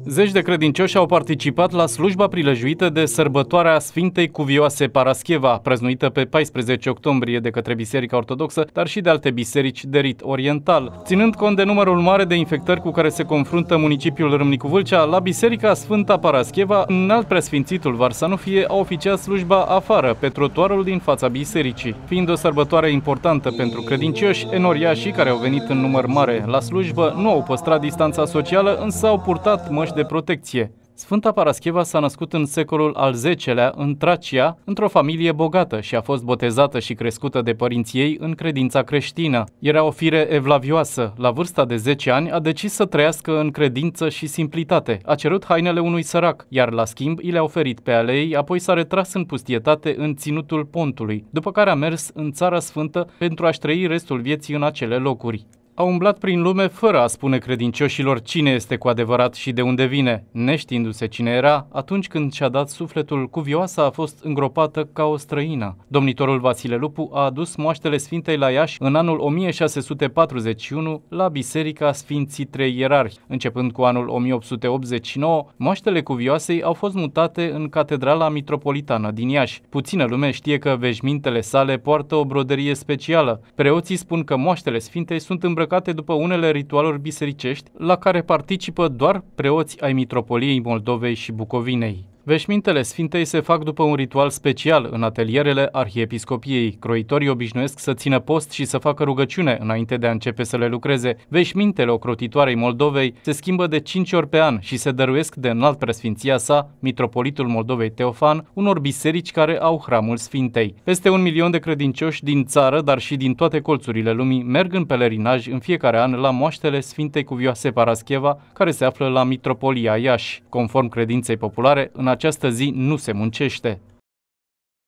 Zeci de credincioși au participat la slujba prilejuită de sărbătoarea Sfintei Cuvioase Parascheva, prăznuită pe 14 octombrie de către Biserica Ortodoxă, dar și de alte biserici de rit oriental. Ținând cont de numărul mare de infectări cu care se confruntă municipiul Râmnicu Vâlcea, la Biserica Sfânta Parascheva, înalt preasfințitul Varsanufie a oficiat slujba afară, pe trotuarul din fața bisericii. Fiind o sărbătoare importantă pentru credincioși, enoriașii care au venit în număr mare la slujbă nu au păstrat distanța socială, însă au purtat măști de protecție. Sfânta Parascheva s-a născut în secolul al X-lea în Tracia, într-o familie bogată și a fost botezată și crescută de părinții ei în credința creștină. Era o fire evlavioasă. La vârsta de 10 ani a decis să trăiască în credință și simplitate. A cerut hainele unui sărac, iar la schimb i le-a oferit pe ale ei, apoi s-a retras în pustietate în ținutul Pontului, după care a mers în Țara Sfântă pentru a-și trăi restul vieții în acele locuri. A umblat prin lume fără a spune credincioșilor cine este cu adevărat și de unde vine. Neștiindu-se cine era, atunci când și-a dat sufletul, Cuvioasa a fost îngropată ca o străină. Domnitorul Vasile Lupu a adus moaștele Sfintei la Iași în anul 1641 la Biserica Sfinții Trei Ierarhi. Începând cu anul 1889, moaștele Cuvioasei au fost mutate în Catedrala Mitropolitană din Iași. Puțină lume știe că veșmintele sale poartă o broderie specială. Preoții spun că moaștele Sfintei sunt îmbrăcate după unele ritualuri bisericești, la care participă doar preoți ai Mitropoliei Moldovei și Bucovinei. Veșmintele Sfintei se fac după un ritual special în atelierele Arhiepiscopiei. Croitorii obișnuiesc să țină post și să facă rugăciune înainte de a începe să le lucreze. Veșmintele ocrotitoarei Moldovei se schimbă de 5 ori pe an și se dăruiesc de înalt preasfinția sa, Mitropolitul Moldovei Teofan, unor biserici care au hramul Sfintei. Peste 1 milion de credincioși din țară, dar și din toate colțurile lumii, merg în pelerinaj în fiecare an la moaștele Sfintei Cuvioase Parascheva, care se află la Mitropolia Iași. Conform credinței populare, în această zi nu se muncește.